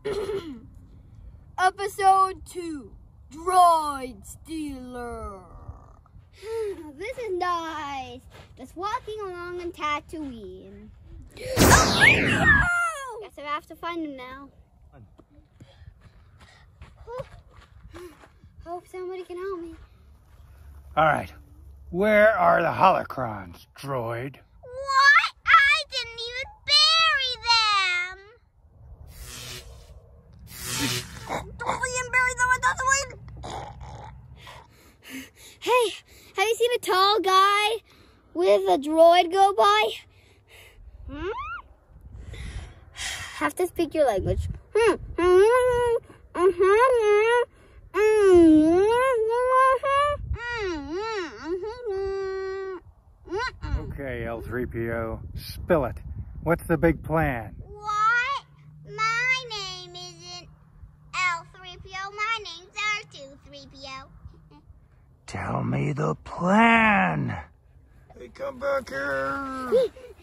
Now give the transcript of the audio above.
Episode 2, Droid Steeler. This is nice. Just walking along on Tatooine. Oh! Guess I have to find him now. Hope somebody can help me. All right. Where are the holocrons, droid? What? I didn't even bury them. Don't even bury them on Tatooine. Hey, have you seen a tall guy with a droid go by? Have to speak your language. Okay, L3PO, spill it. What's the big plan? What? My name isn't L3PO. My name's R2-3PO. Tell me the plan. Hey, come back here.